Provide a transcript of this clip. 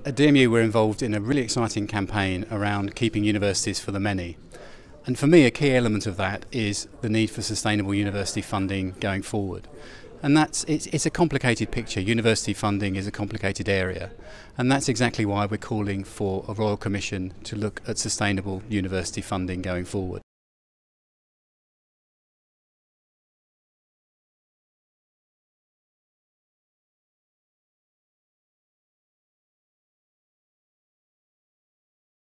At DMU we're involved in a really exciting campaign around keeping universities for the many. And for me a key element of that is the need for sustainable university funding going forward. And it's a complicated picture. University funding is a complicated area, and that's exactly why we're calling for a Royal Commission to look at sustainable university funding going forward.